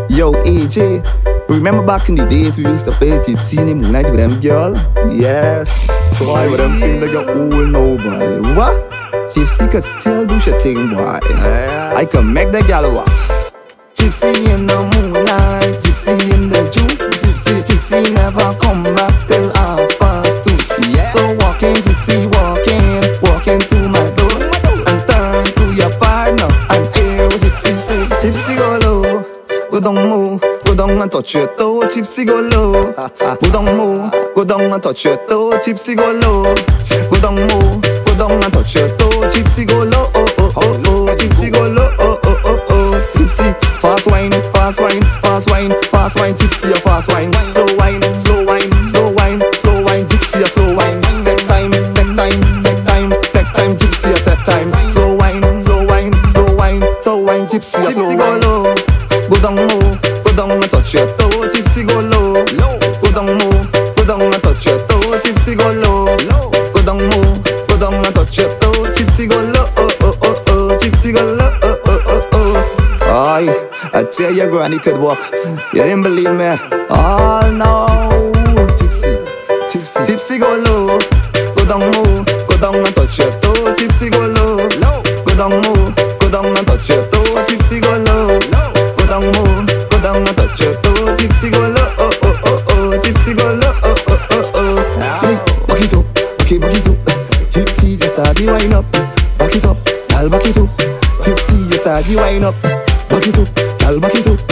Yo, AJ, remember back in the days we used to play Gypsy in the moonlight with them girl? Yes. Boy, with them thing like you're old now, boy. What? Gypsy could still do your thing, boy. Yes. I can make that gal walk. Gypsy in the moonlight, Gypsy in the June. Gypsy never come back till 2:30. Yes. So walking, Gypsy walking to my door, and turn to your partner and hear what Gypsy say. Gypsy go low, go down and touch your toe. Gypsy go low, go down and touch your toe. Gypsy go low, go down and touch your toe. Gypsy go low, Gypsy go low, Gypsy fast wine, Gypsy a fast wine, slow wine, Gypsy a slow wine. Take time, Gypsy a take time. Slow wine, Gypsy a slow wine. Go down and touch your toe. Gypsy go low, go down and touch your toe. Gypsy go low, go down and touch your toe. Gypsy go low, Gypsy go low, Aye, I tell you, granny could walk. You didn't believe me? Oh no, Gypsy go low, go down and touch your toe. Gypsy go low, go down and touch your toe. Gypsy go low, go down and touch your toe. Gypsy go low, Gypsy go low, Hey, back it up, back it up. Gypsy just start the wind up. Back it up, girl, back it up. Gypsy just start the wind up. Back it up, girl, back it up.